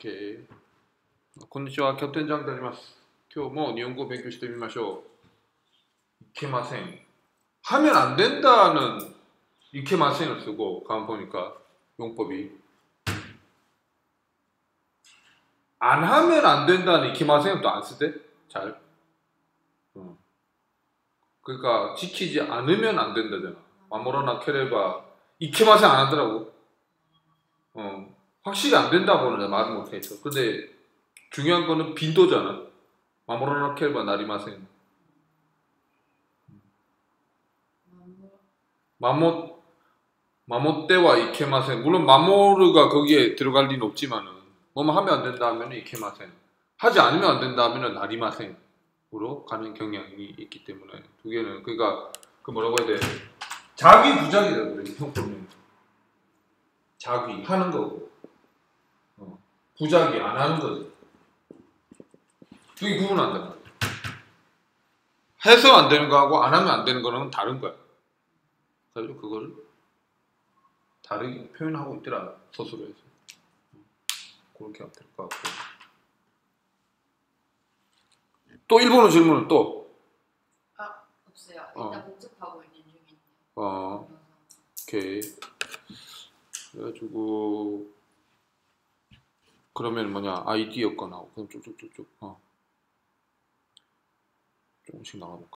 오케이. こんにちは、キャプテンジャンであります。今日も日本語を勉強してみましょう。いけません。하면 안 된다는 이케마센을 쓰고 가만 보니까 용법이 안 하면 안 된다는 이케마센은 또 안 쓰대? 잘. 그러니까 지키지 않으면 안 된다잖아. 마모라나 케레바 이케마센 안 하더라고. 확실히 안 된다고는 말을 못했어. 근데 중요한 거는 빈도잖아. 마모라나 케레바 나리마센. 마모떼와 이케마센. 물론 마모르가 거기에 들어갈 리는 없지만은 뭐만 하면 안 된다 하면은 이케마센. 하지 않으면 안 된다 하면은 나리마센으로 가는 경향이 있기 때문에 두 개는 그러니까 그 뭐라고 해야 돼? 자기 부작이라 그래. 형법은 자기 하는 거고 부작이 안 하는 거지. 두 개 구분한단 말이야. 해서 안 되는 거하고 안 하면 안 되는 거는 다른 거야. 그래서 그걸 다르게 표현하고 있더라, 서술에서. 그렇게 하면 될 것 같고. 또 일본어 질문은 또? 없어요. 일단 복습하고 있는 중인데. 오케이. 그래가지고 그러면 뭐냐, 아이디어 거 나오고 그럼 쭉쭉쭉쭉 조금씩 나가볼까?